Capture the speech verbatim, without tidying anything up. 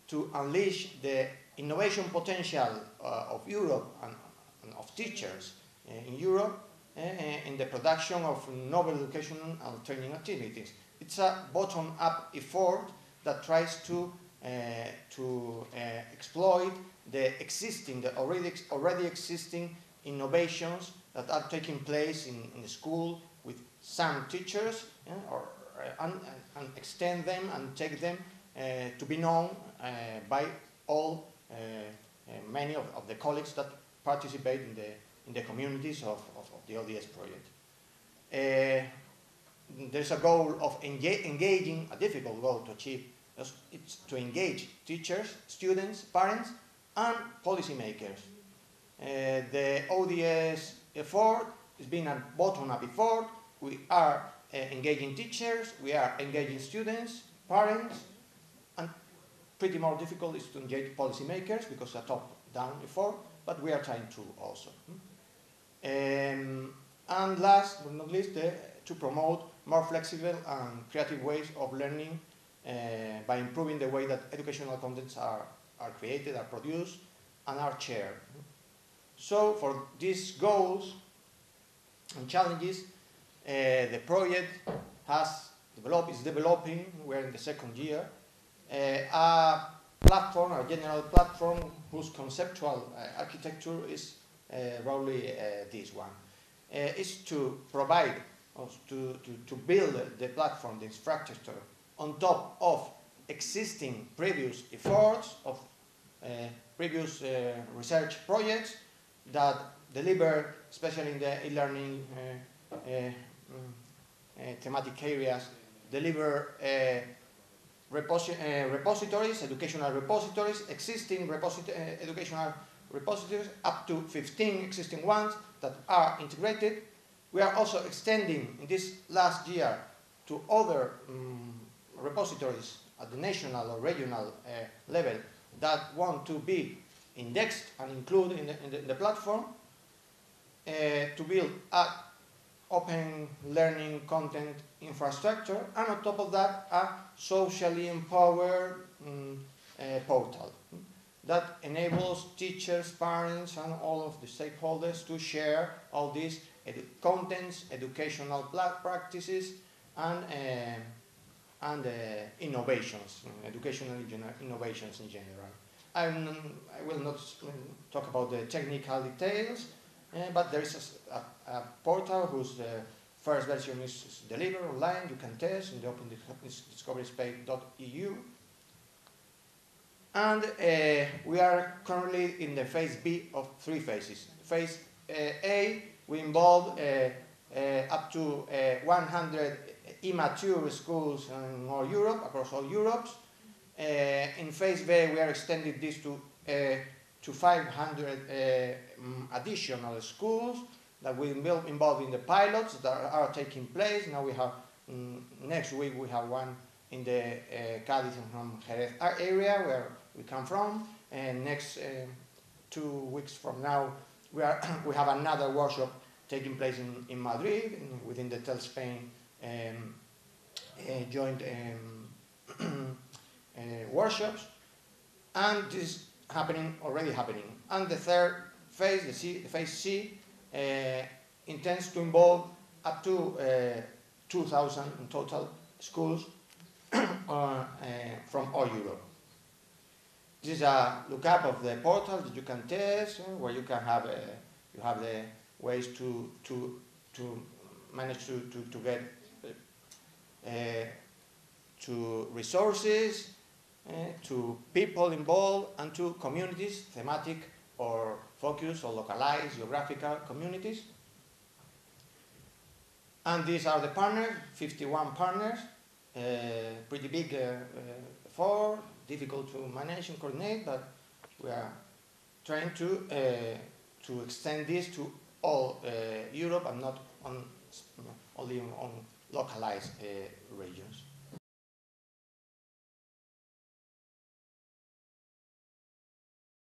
to unleash the innovation potential uh, of Europe and, and of teachers uh, in Europe uh, in the production of novel education and training activities. It's a bottom-up effort that tries to uh, to uh, exploit the existing, the already already existing innovations that are taking place in, in the school with some teachers, yeah, or uh, and, and extend them and take them uh, to be known uh, by all uh, uh, many of, of the colleagues that participate in the in the communities of, of, of the O D S project. Uh, there's a goal of enga engaging, a difficult goal to achieve. It's to engage teachers, students, parents, and policymakers. Uh, the O D S effort has been a bottom-up effort. We are uh, engaging teachers, we are engaging students, parents, and pretty more difficult is to engage policymakers because it's a top-down effort, but we are trying to also. Um, and last but not least, uh, to promote more flexible and creative ways of learning uh, by improving the way that educational contents are, are created, are produced, and are shared. So for these goals and challenges, uh, the project has developed, is developing, we're in the second year, uh, a platform, a general platform whose conceptual uh, architecture is uh, roughly uh, this one. Uh, is to provide, or to, to, to build the platform, the infrastructure, on top of existing previous efforts of uh, previous uh, research projects that deliver, especially in the e-learning uh, uh, uh, thematic areas, deliver uh, reposi uh, repositories, educational repositories, existing reposit uh, educational repositories, up to fifteen existing ones that are integrated. We are also extending in this last year to other um, repositories at the national or regional uh, level that want to be indexed and included in the, in the, in the platform uh, to build a open learning content infrastructure, and on top of that a socially empowered um, uh, portal that enables teachers, parents, and all of the stakeholders to share all these edu contents, educational practices, and, uh, and uh, innovations, educational innovations in general. I'm, I will not talk about the technical details, uh, but there is a, a, a portal whose uh, first version is, is delivered online. You can test in the Open Discovery Space dot E U. And uh, we are currently in the phase B of three phases. Phase uh, A, we involve uh, uh, up to uh, one hundred immature schools in all Europe, across all Europe. Uh, in phase B, we are extending this to, uh, to five hundred uh, um, additional schools that will be involved in the pilots that are, are taking place. Now we have, um, next week we have one in the uh, Cádiz and from Jerez area where we come from, and next uh, two weeks from now we, are we have another workshop taking place in, in Madrid in, within the Tel Spain um, uh, joint um, uh, workshops, and this is happening, already happening. And the third phase, the, C, the phase C, uh, intends to involve up to uh, two thousand in total schools uh, uh, from all Europe. This is a lookup of the portal that you can test, uh, where you can have uh, you have the ways to to to manage to to, to get uh, to resources, uh, to people involved, and to communities, thematic or focused or localized geographical communities. And these are the partners, fifty-one partners, uh, pretty big uh, uh, effort, difficult to manage and coordinate, but we are trying to uh, to extend this to all uh, Europe and not on only on localized uh, regions.